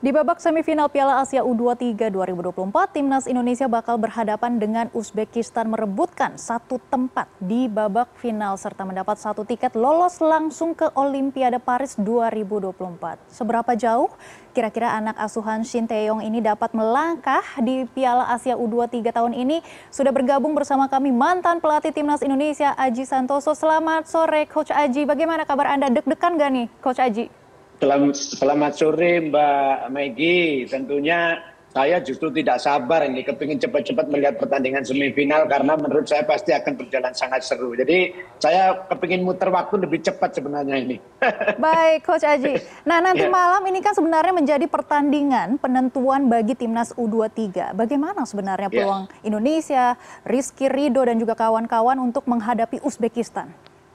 Di babak semifinal Piala Asia U23 2024, Timnas Indonesia bakal berhadapan dengan Uzbekistan merebutkan satu tempat di babak final serta mendapat satu tiket lolos langsung ke Olimpiade Paris 2024. Seberapa jauh kira-kira anak asuhan Shin Tae-yong ini dapat melangkah di Piala Asia U23 tahun ini? Sudah bergabung bersama kami mantan pelatih Timnas Indonesia Aji Santoso. Selamat sore Coach Aji, bagaimana kabar Anda? Deg-degan gak nih Coach Aji? Selamat sore Mbak Maggie. Tentunya saya justru tidak sabar ini, kepingin cepat-cepat melihat pertandingan semifinal karena menurut saya pasti akan berjalan sangat seru. Jadi saya kepingin muter waktu lebih cepat sebenarnya ini. Baik Coach Aji. Nah nanti malam ini kan sebenarnya menjadi pertandingan penentuan bagi Timnas U23. Bagaimana sebenarnya peluang Indonesia, Rizky Ridho dan juga kawan-kawan untuk menghadapi Uzbekistan?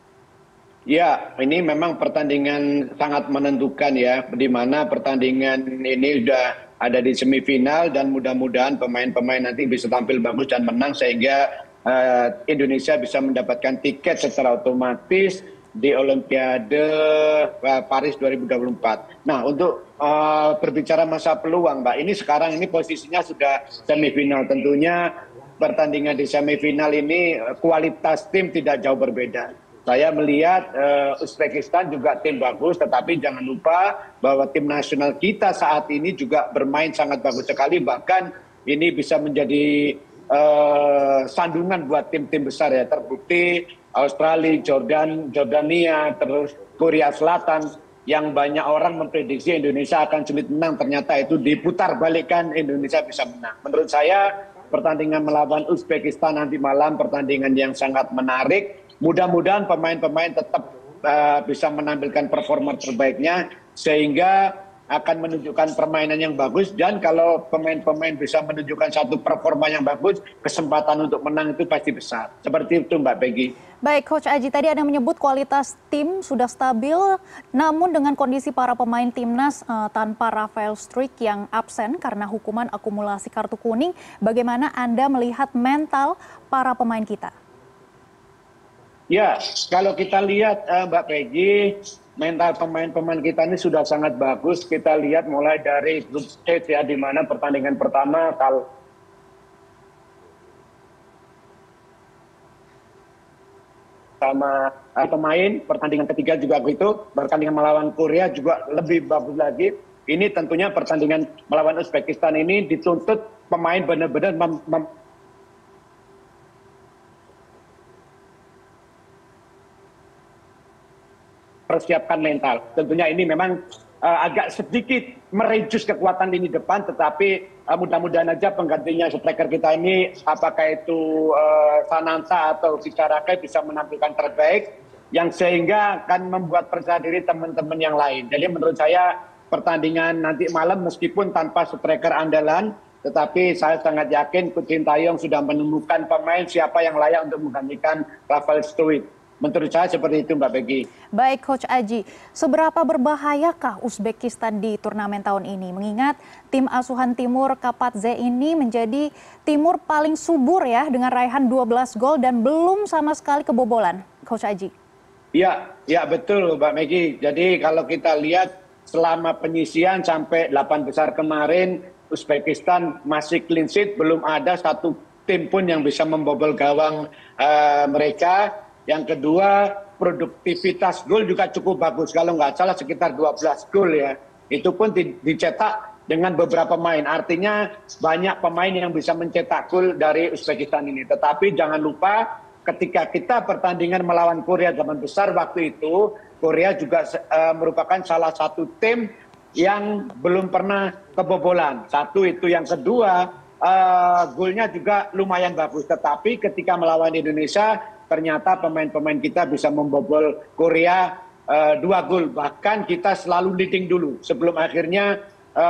Ya, ini memang pertandingan sangat menentukan ya, di mana pertandingan ini sudah ada di semifinal dan mudah-mudahan pemain-pemain nanti bisa tampil bagus dan menang sehingga Indonesia bisa mendapatkan tiket secara otomatis di Olimpiade Paris 2024. Nah, untuk berbicara masa peluang, Mbak, ini sekarang ini posisinya sudah semifinal. Tentunya pertandingan di semifinal ini kualitas tim tidak jauh berbeda. Saya melihat Uzbekistan juga tim bagus, tetapi jangan lupa bahwa tim nasional kita saat ini juga bermain sangat bagus sekali. Bahkan ini bisa menjadi sandungan buat tim-tim besar ya. Terbukti Australia, Jordania, terus Korea Selatan yang banyak orang memprediksi Indonesia akan sulit menang. Ternyata itu diputar balikkan Indonesia bisa menang. Menurut saya pertandingan melawan Uzbekistan nanti malam pertandingan yang sangat menarik. Mudah-mudahan pemain-pemain tetap bisa menampilkan performa terbaiknya sehingga akan menunjukkan permainan yang bagus, dan kalau pemain-pemain bisa menunjukkan satu performa yang bagus, kesempatan untuk menang itu pasti besar. Seperti itu Mbak Peggy. Baik Coach Aji, tadi Anda menyebut kualitas tim sudah stabil, namun dengan kondisi para pemain timnas tanpa Rafael Struijk yang absen karena hukuman akumulasi kartu kuning, bagaimana Anda melihat mental para pemain kita? Ya, kalau kita lihat Mbak Peggy, mental pemain-pemain kita ini sudah sangat bagus. Kita lihat mulai dari grup stage ya, di mana pertandingan pertama kalau sama pemain, pertandingan ketiga juga begitu, pertandingan melawan Korea juga lebih bagus lagi. Ini tentunya pertandingan melawan Uzbekistan ini dituntut pemain benar-benar persiapkan mental. Tentunya ini memang agak sedikit merejus kekuatan lini depan, tetapi mudah-mudahan aja penggantinya striker kita ini, apakah itu Sananta atau Vicarakai, bisa menampilkan terbaik, yang sehingga akan membuat percaya diri teman-teman yang lain. Jadi menurut saya pertandingan nanti malam meskipun tanpa striker andalan, tetapi saya sangat yakin Coach Shin Tae-yong sudah menemukan pemain siapa yang layak untuk menggantikan Rafael Struijk. Menurut saya seperti itu Mbak Peggy. Baik Coach Aji, seberapa berbahayakah Uzbekistan di turnamen tahun ini? Mengingat tim asuhan Timur Kapadze ini menjadi Timur paling subur ya dengan raihan 12 gol dan belum sama sekali kebobolan. Coach Aji. Ya betul Mbak Maggie. Jadi kalau kita lihat selama penyisian sampai 8 besar kemarin, Uzbekistan masih clean sheet, belum ada satu tim pun yang bisa membobol gawang mereka. Yang kedua, produktivitas gol juga cukup bagus. Kalau nggak salah sekitar 12 gol ya. Itu pun dicetak dengan beberapa pemain. Artinya banyak pemain yang bisa mencetak gol dari Uzbekistan ini. Tetapi jangan lupa ketika kita pertandingan melawan Korea 8 besar waktu itu, Korea juga merupakan salah satu tim yang belum pernah kebobolan. Satu itu. Yang kedua, golnya juga lumayan bagus. Tetapi ketika melawan Indonesia, ternyata pemain-pemain kita bisa membobol Korea 2 gol. Bahkan kita selalu leading dulu sebelum akhirnya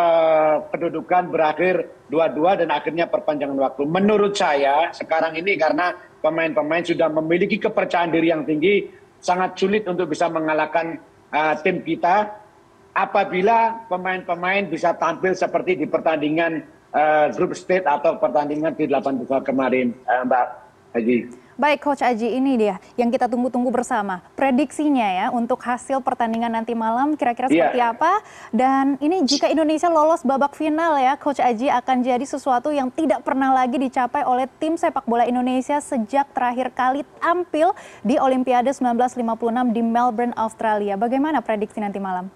kedudukan berakhir 2-2 dan akhirnya perpanjangan waktu. Menurut saya sekarang ini karena pemain-pemain sudah memiliki kepercayaan diri yang tinggi, sangat sulit untuk bisa mengalahkan tim kita apabila pemain-pemain bisa tampil seperti di pertandingan grup stage atau pertandingan di 8 besar kemarin, Mbak Haji. Baik Coach Aji, ini dia yang kita tunggu-tunggu bersama. Prediksinya ya untuk hasil pertandingan nanti malam kira-kira seperti apa. Dan ini jika Indonesia lolos babak final ya Coach Aji, akan jadi sesuatu yang tidak pernah lagi dicapai oleh tim sepak bola Indonesia sejak terakhir kali tampil di Olimpiade 1956 di Melbourne, Australia. Bagaimana prediksi nanti malam?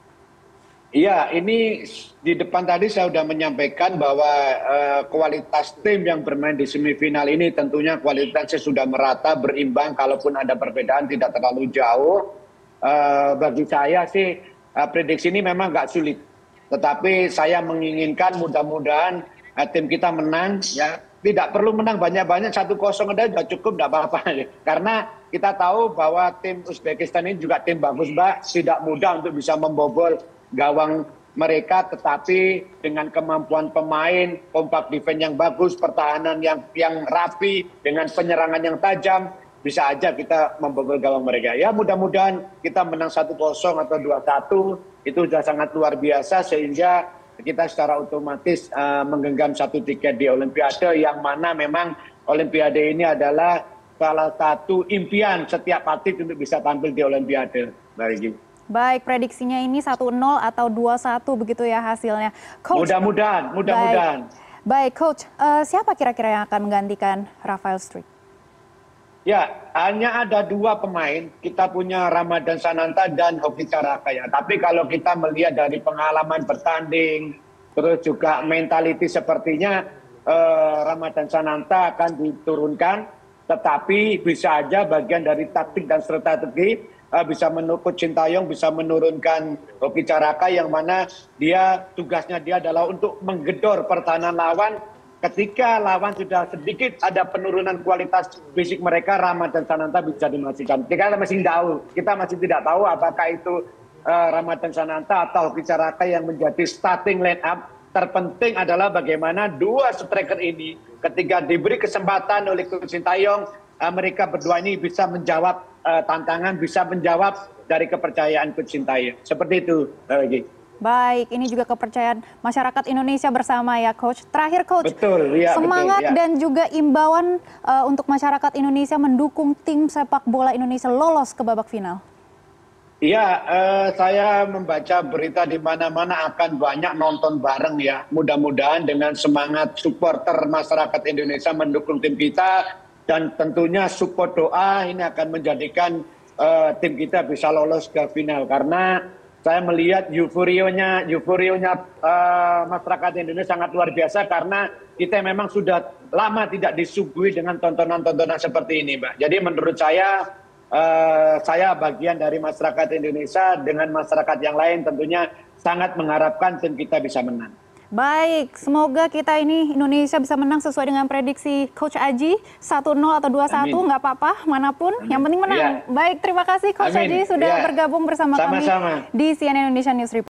Iya, ini di depan tadi saya sudah menyampaikan bahwa kualitas tim yang bermain di semifinal ini tentunya kualitasnya sudah merata, berimbang, kalaupun ada perbedaan tidak terlalu jauh. Bagi saya sih prediksi ini memang nggak sulit, tetapi saya menginginkan mudah-mudahan tim kita menang, ya tidak perlu menang banyak-banyak, 1-0 aja sudah cukup, tidak apa-apa. Karena kita tahu bahwa tim Uzbekistan ini juga tim bagus, Mbak, tidak mudah untuk bisa membobol gawang mereka, tetapi dengan kemampuan pemain, kompak defense yang bagus, pertahanan yang rapi, dengan penyerangan yang tajam, bisa aja kita membobol gawang mereka. Ya mudah-mudahan kita menang 1-0 atau 2-1, itu sudah sangat luar biasa, sehingga kita secara otomatis menggenggam satu tiket di Olimpiade, yang mana memang Olimpiade ini adalah salah satu impian setiap atlet untuk bisa tampil di Olimpiade. Baik, prediksinya ini 1-0 atau 2-1 begitu ya hasilnya. Coach, mudah-mudahan. Baik, Coach, siapa kira-kira yang akan menggantikan Rafael Struijk? Ya, hanya ada 2 pemain. Kita punya Ramadhan Sananta dan Hoki Caraka ya. Tapi kalau kita melihat dari pengalaman bertanding, terus juga mentality sepertinya Ramadhan Sananta akan diturunkan. Tetapi bisa aja bagian dari taktik dan strategi bisa menukut Sintayong, bisa menurunkan Hoki Caraka, yang mana tugasnya dia adalah untuk menggedor pertahanan lawan. Ketika lawan sudah sedikit ada penurunan kualitas fisik mereka, Ramadhan Sananta bisa dimasukkan. Kita masih tidak tahu apakah itu Ramadhan Sananta atau Hoki Caraka yang menjadi starting line up. Terpenting adalah bagaimana 2 striker ini ketika diberi kesempatan oleh Coach Sintayong, mereka berdua ini bisa menjawab tantangan, bisa menjawab dari kepercayaan Coach Sintayong. Seperti itu, Baik, ini juga kepercayaan masyarakat Indonesia bersama ya, Coach. Terakhir, Coach, betul, ya, semangat betul, ya. Dan juga imbauan untuk masyarakat Indonesia mendukung tim sepak bola Indonesia lolos ke babak final. Iya, saya membaca berita di mana-mana akan banyak nonton bareng ya. Mudah-mudahan dengan semangat supporter masyarakat Indonesia mendukung tim kita, dan tentunya support doa ini akan menjadikan tim kita bisa lolos ke final. Karena saya melihat euforionya masyarakat Indonesia sangat luar biasa, karena kita memang sudah lama tidak disuguhi dengan tontonan-tontonan seperti ini, Mbak. Jadi menurut saya bagian dari masyarakat Indonesia dengan masyarakat yang lain tentunya sangat mengharapkan tim kita bisa menang. Baik, semoga kita ini Indonesia bisa menang sesuai dengan prediksi Coach Aji, 1-0 atau 2-1, nggak apa-apa, manapun, yang penting menang. Ya. Baik, terima kasih Coach Aji sudah bergabung bersama kami di CNN Indonesia News Report.